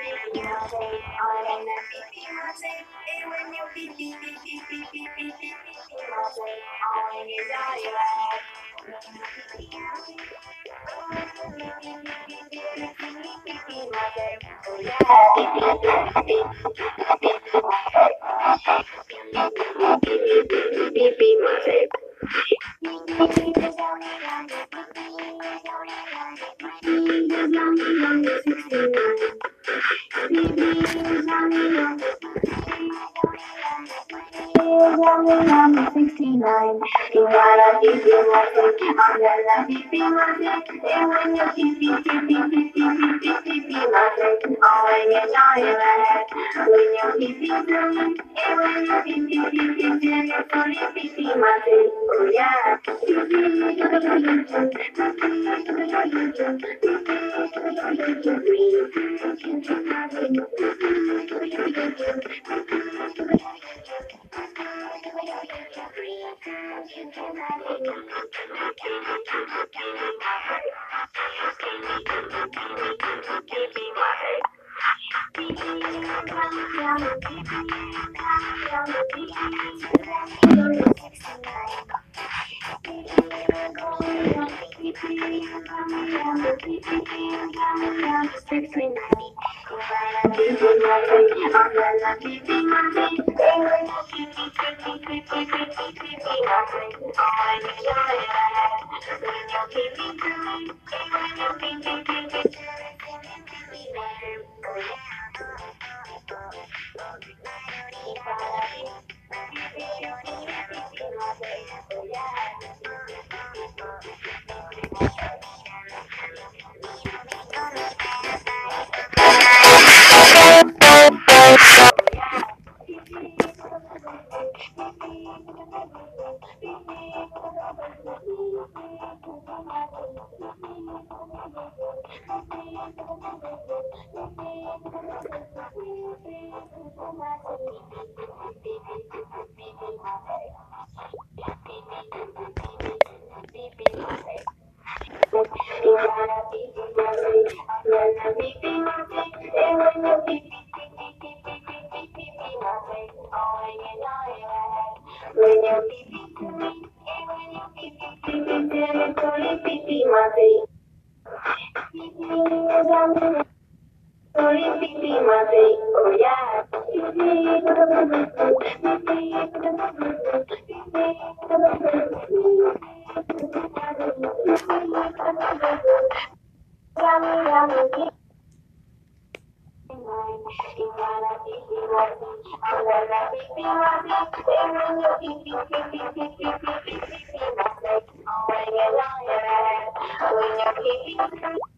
I'm 69. You wanna be my thing. I'm gonna be my thing. And when you be my thing. Oh, when you're tired. When you be me. And when you be my thing. Oh, yeah. When you're